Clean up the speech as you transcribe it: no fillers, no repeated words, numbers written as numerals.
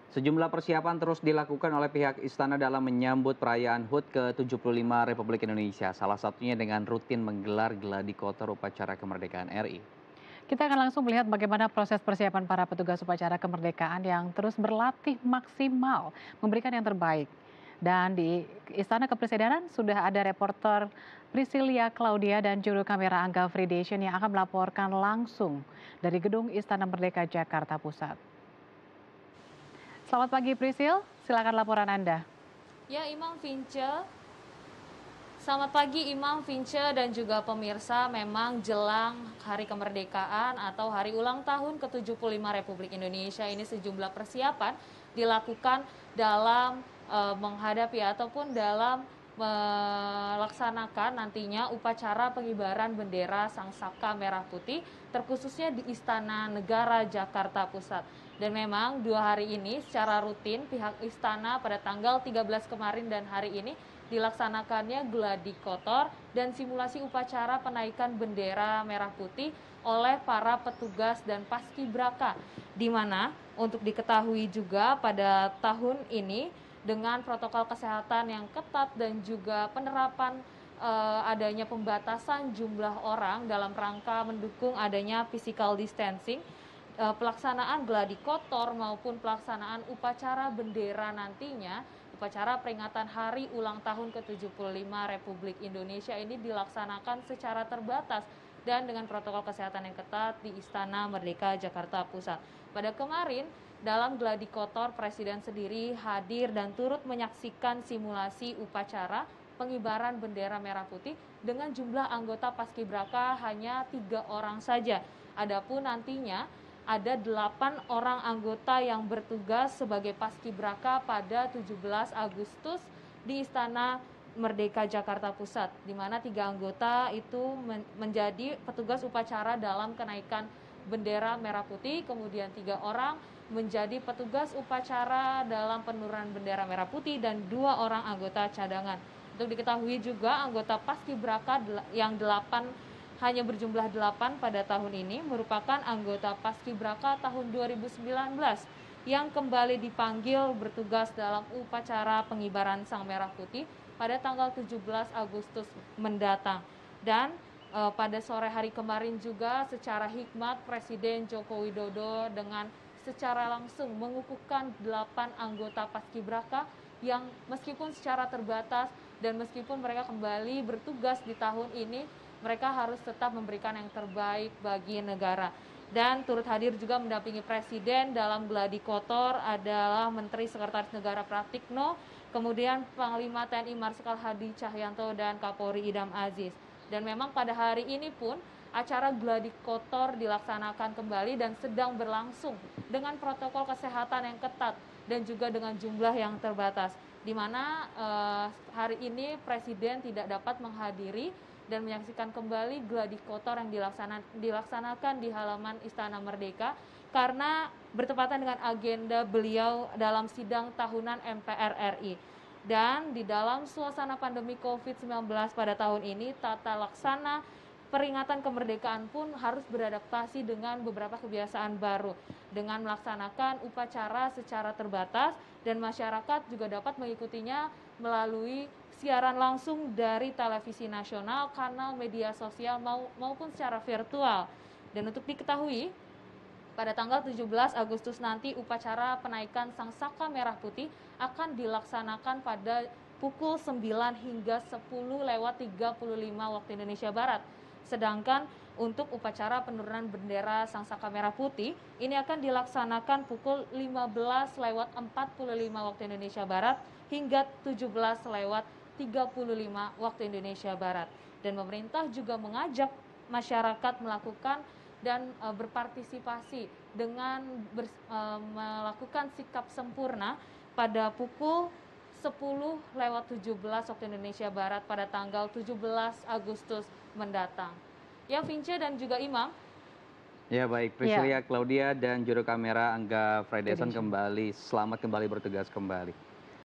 Sejumlah persiapan terus dilakukan oleh pihak istana dalam menyambut perayaan HUT ke-75 Republik Indonesia, salah satunya dengan rutin menggelar gladi kotor upacara kemerdekaan RI. Kita akan langsung melihat bagaimana proses persiapan para petugas upacara kemerdekaan yang terus berlatih maksimal memberikan yang terbaik. Dan di Istana Kepresidenan sudah ada reporter Priscilia Claudia dan juru kamera Angga Fridation yang akan melaporkan langsung dari Gedung Istana Merdeka Jakarta Pusat. Selamat pagi Prisil, silakan laporan Anda. Ya, Selamat pagi Imam, Vince, dan juga pemirsa. Memang jelang Hari Kemerdekaan atau Hari Ulang Tahun ke-75 Republik Indonesia ini sejumlah persiapan dilakukan dalam menghadapi ataupun dalam melaksanakan nantinya upacara pengibaran bendera Sang Saka Merah Putih, terkhususnya di Istana Negara Jakarta Pusat. Dan memang 2 hari ini secara rutin pihak istana pada tanggal 13 kemarin dan hari ini dilaksanakannya gladi kotor dan simulasi upacara penaikan bendera merah putih oleh para petugas dan paskibraka, di mana untuk diketahui juga pada tahun ini dengan protokol kesehatan yang ketat dan juga penerapan adanya pembatasan jumlah orang dalam rangka mendukung adanya physical distancing, pelaksanaan gladi kotor maupun pelaksanaan upacara bendera nantinya, upacara peringatan Hari Ulang Tahun ke-75 Republik Indonesia ini dilaksanakan secara terbatas dan dengan protokol kesehatan yang ketat di Istana Merdeka Jakarta Pusat. Pada kemarin, dalam gladi kotor, Presiden sendiri hadir dan turut menyaksikan simulasi upacara pengibaran bendera merah putih dengan jumlah anggota paskibraka hanya 3 orang saja. Adapun nantinya ada 8 orang anggota yang bertugas sebagai paskibraka pada 17 Agustus di Istana Merdeka Jakarta Pusat, di mana 3 anggota itu menjadi petugas upacara dalam kenaikan bendera merah putih, kemudian 3 orang menjadi petugas upacara dalam penurunan bendera merah putih, dan 2 orang anggota cadangan. Untuk diketahui juga anggota paskibraka yang 8 hanya berjumlah 8 pada tahun ini merupakan anggota paskibraka tahun 2019 yang kembali dipanggil bertugas dalam upacara pengibaran Sang Merah Putih pada tanggal 17 Agustus mendatang. Dan pada sore hari kemarin juga secara hikmat Presiden Joko Widodo dengan secara langsung mengukuhkan 8 anggota paskibraka yang meskipun secara terbatas dan meskipun mereka kembali bertugas di tahun ini, mereka harus tetap memberikan yang terbaik bagi negara. Dan turut hadir juga mendampingi Presiden dalam gladi kotor adalah Menteri Sekretaris Negara Pratikno, kemudian Panglima TNI Marsikal Hadi Cahyanto dan Kapolri Idam Aziz. Dan memang pada hari ini pun acara gladi kotor dilaksanakan kembali dan sedang berlangsung dengan protokol kesehatan yang ketat dan juga dengan jumlah yang terbatas, di mana hari ini Presiden tidak dapat menghadiri dan menyaksikan kembali gladi kotor yang dilaksanakan di halaman Istana Merdeka karena bertepatan dengan agenda beliau dalam sidang tahunan MPR RI. Dan di dalam suasana pandemi COVID-19 pada tahun ini, tata laksana peringatan kemerdekaan pun harus beradaptasi dengan beberapa kebiasaan baru dengan melaksanakan upacara secara terbatas, dan masyarakat juga dapat mengikutinya melalui siaran langsung dari televisi nasional, kanal media sosial maupun secara virtual. Dan untuk diketahui, pada tanggal 17 Agustus nanti upacara penaikan Sang Saka Merah Putih akan dilaksanakan pada pukul 9 hingga 10:35 waktu Indonesia Barat. Sedangkan untuk upacara penurunan bendera Sang Saka Merah Putih ini akan dilaksanakan pukul 15:45 waktu Indonesia Barat hingga 17:35 waktu Indonesia Barat. Dan pemerintah juga mengajak masyarakat melakukan dan berpartisipasi dengan melakukan sikap sempurna pada pukul 10:17 waktu Indonesia Barat pada tanggal 17 Agustus mendatang. Ya, Vince dan juga Imam. Ya baik, Priscilia Claudia dan juru kamera Angga Fridation selamat kembali bertugas kembali.